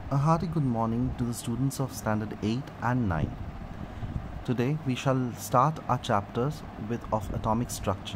A hearty good morning to the students of Standard 8 and 9. Today we shall start our chapters of atomic structure.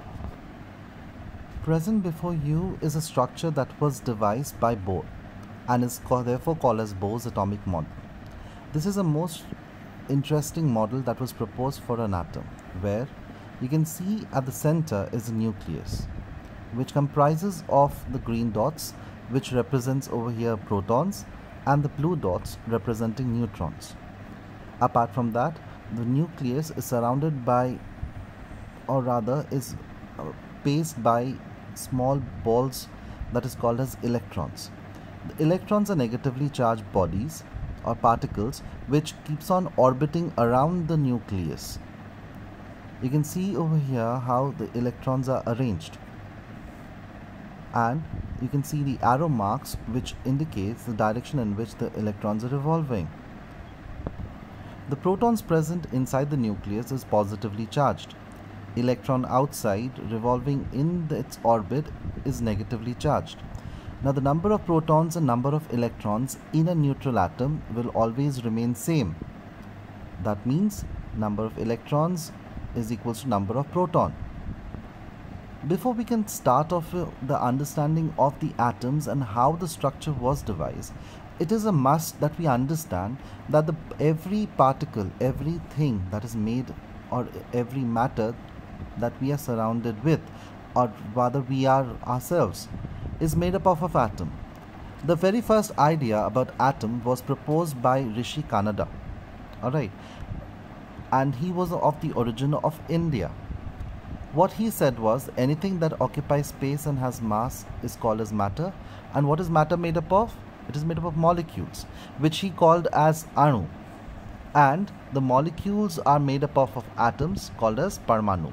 Present before you is a structure that was devised by Bohr and is therefore called as Bohr's atomic model. This is a most interesting model that was proposed for an atom, where you can see at the center is a nucleus, which comprises of the green dots, which represents over here protons, and the blue dots representing neutrons. Apart from that, the nucleus is surrounded by, or rather is paced by small balls that is called as electrons. The electrons are negatively charged bodies or particles which keeps on orbiting around the nucleus. You can see over here how the electrons are arranged, and you can see the arrow marks which indicates the direction in which the electrons are revolving. The protons present inside the nucleus is positively charged. Electron outside revolving in its orbit is negatively charged. Now the number of protons and number of electrons in a neutral atom will always remain same. That means number of electrons is equals to number of proton. Before we can start off the understanding of the atoms and how the structure was devised, it is a must that we understand that every particle, everything that is made, or every matter that we are surrounded with, or rather we are ourselves, is made up of an atom. The very first idea about atom was proposed by Rishi Kanada. Alright. And he was of the origin of India. What he said was anything that occupies space and has mass is called as matter. And what is matter made up of? It is made up of molecules, which he called as Anu. And the molecules are made up of atoms called as Parmanu.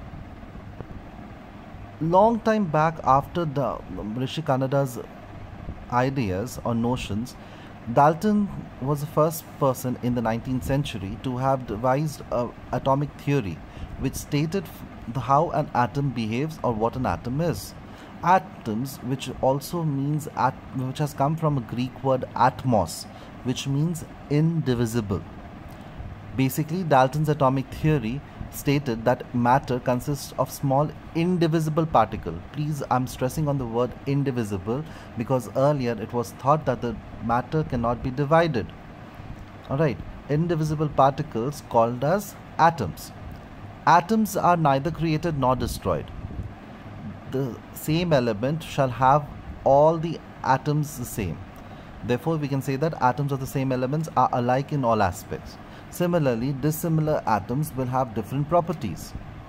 Long time back, after the Rishi Kanada's ideas or notions, Dalton was the first person in the 19th century to have devised an atomic theory which stated how an atom behaves or what an atom is. Atoms, which also means which has come from a Greek word atmos, which means indivisible. Basically, Dalton's atomic theory stated that matter consists of small indivisible particles. Please, I'm stressing on the word indivisible because earlier it was thought that the matter cannot be divided. Alright, indivisible particles called as atoms. Atoms are neither created nor destroyed. The same element shall have all the atoms the same. Therefore, we can say that atoms of the same elements are alike in all aspects. Similarly, dissimilar atoms will have different properties.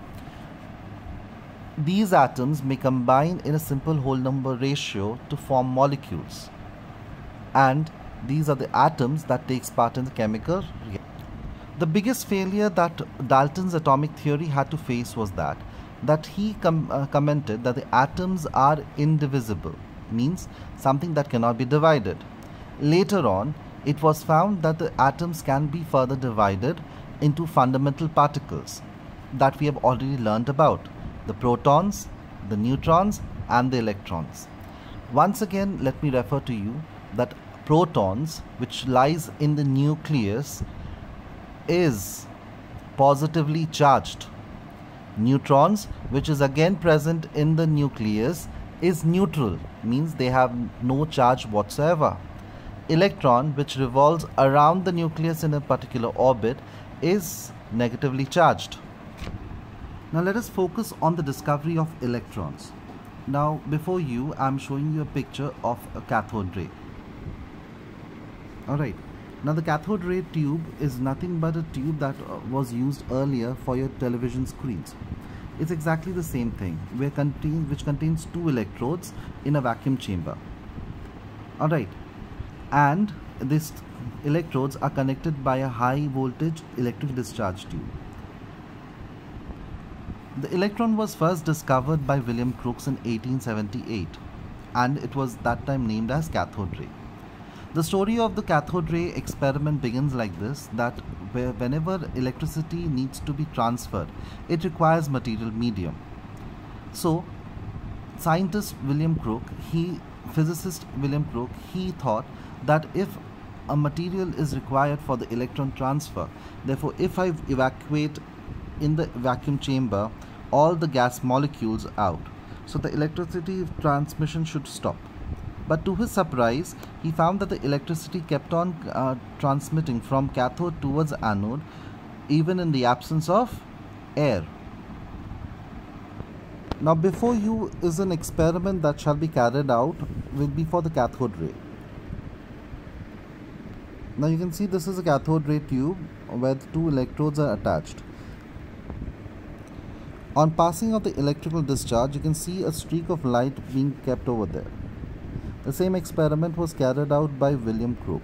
These atoms may combine in a simple whole number ratio to form molecules. And these are the atoms that takes part in the chemical reaction. The biggest failure that Dalton's atomic theory had to face was that he commented that the atoms are indivisible, means something that cannot be divided. Later on, it was found that the atoms can be further divided into fundamental particles that we have already learned about: the protons, the neutrons, and the electrons. Once again, let me refer to you that protons, which lies in the nucleus, is positively charged. Neutrons, which is again present in the nucleus, is neutral, means they have no charge whatsoever. Electron, which revolves around the nucleus in a particular orbit, is negatively charged. Now let us focus on the discovery of electrons. Now before you, I am showing you a picture of a cathode ray. Alright. Now the cathode ray tube is nothing but a tube that was used earlier for your television screens. It's exactly the same thing, which contains two electrodes in a vacuum chamber. Alright. And these electrodes are connected by a high voltage electric discharge tube. The electron was first discovered by William Crookes in 1878, and it was that time named as cathode ray. The story of the cathode ray experiment begins like this, that whenever electricity needs to be transferred, it requires material medium. So scientist William Crookes, he physicist William Crook, he thought that if a material is required for the electron transfer, therefore if I evacuate in the vacuum chamber all the gas molecules out, so the electricity transmission should stop. But to his surprise, he found that the electricity kept on transmitting from cathode towards anode even in the absence of air. Now before you is an experiment that shall be carried out, will be for the cathode ray. Now you can see this is a cathode ray tube where the two electrodes are attached. On passing of the electrical discharge, you can see a streak of light being kept over there. The same experiment was carried out by William Crook.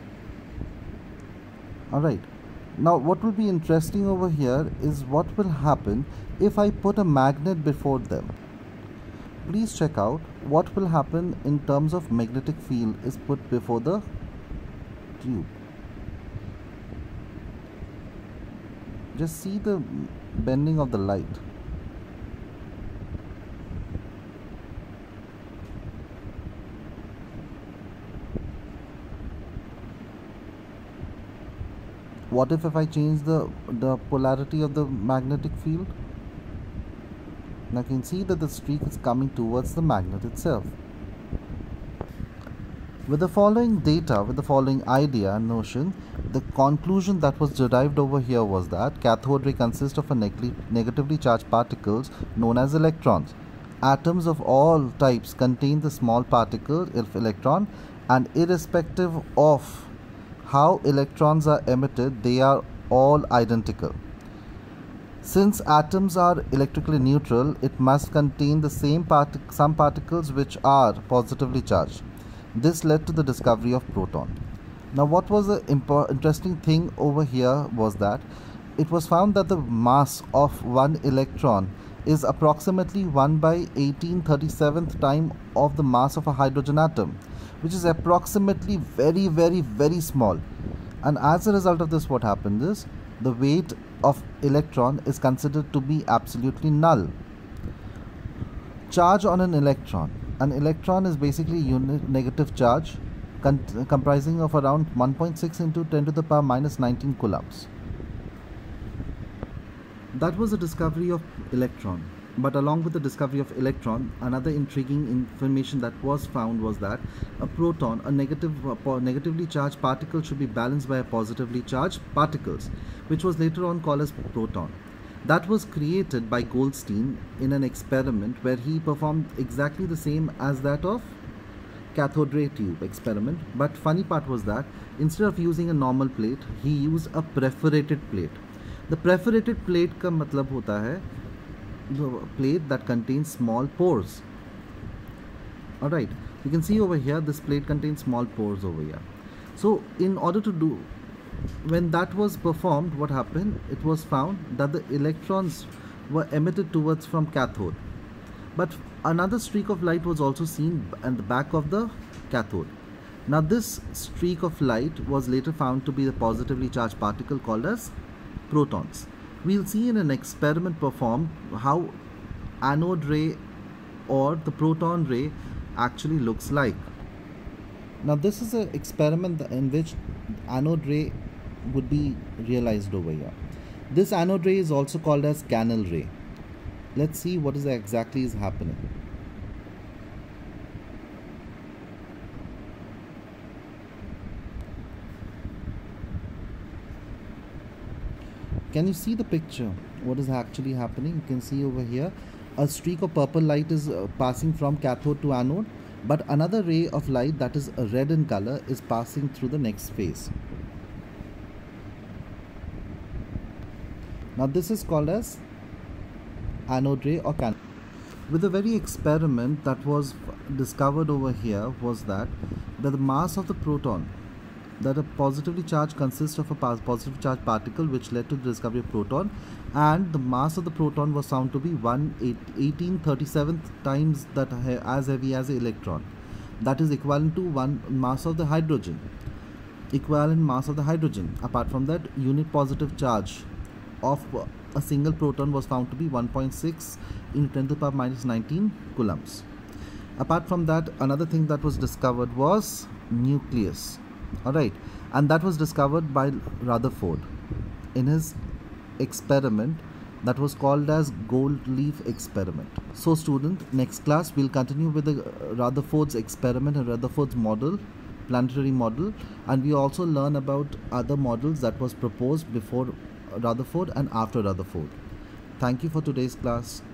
Alright, now what will be interesting over here is what will happen if I put a magnet before them. Please check out what will happen in terms of magnetic field is put before the tube. Just see the bending of the light. What if I change the polarity of the magnetic field? Now you can see that the streak is coming towards the magnet itself. With the following data, with the following idea and notion, the conclusion that was derived over here was that cathode ray consists of a negatively charged particles known as electrons. Atoms of all types contain the small particle of electron, and irrespective of how electrons are emitted, they are all identical. Since atoms are electrically neutral, it must contain the same some particles which are positively charged. This led to the discovery of proton. Now what was the interesting thing over here was that it was found that the mass of one electron is approximately 1 by 1837th time of the mass of a hydrogen atom, which is approximately very small. And as a result of this, what happened is the weight of electron is considered to be absolutely null. Charge on an electron. An electron is basically unit negative charge comprising of around 1.6 into 10 to the power minus 19 coulombs. That was the discovery of electron. But along with the discovery of electron, another intriguing information that was found was that a proton, a negatively charged particle, should be balanced by a positively charged particles, which was later on called as proton. That was created by Goldstein in an experiment where he performed exactly the same as that of cathode ray tube experiment. But funny part was that instead of using a normal plate, he used a perforated plate. The perforated plate का मतलब होता है the plate that contains small pores. Alright, you can see over here this plate contains small pores over here. So in order to do, when that was performed, what happened? It was found that the electrons were emitted towards from cathode, but another streak of light was also seen at the back of the cathode. Now this streak of light was later found to be the positively charged particle called as protons. We'll see in an experiment performed how anode ray or the proton ray actually looks like. Now this is an experiment in which anode ray would be realized over here. This anode ray is also called as canal ray. Let's see what is exactly is happening. Can you see the picture? What is actually happening? You can see over here a streak of purple light is passing from cathode to anode, but another ray of light that is red in color is passing through the next phase. Now this is called as anode ray or canal. With the very experiment that was discovered over here was that the mass of the proton, that a positively charged consists of a positively charged particle, which led to the discovery of proton, and the mass of the proton was found to be 1837th times that as heavy as an electron. That is equivalent to one mass of the hydrogen. Equivalent mass of the hydrogen. Apart from that, unit positive charge of a single proton was found to be 1.6 into 10 to the power minus 19 coulombs. Apart from that, another thing that was discovered was nucleus. All right, and that was discovered by Rutherford in his experiment that was called as gold leaf experiment. So student, next class we'll continue with the Rutherford's experiment and Rutherford's model, planetary model, and we also learn about other models that was proposed before Rutherford and after Rutherford. Thank you for today's class.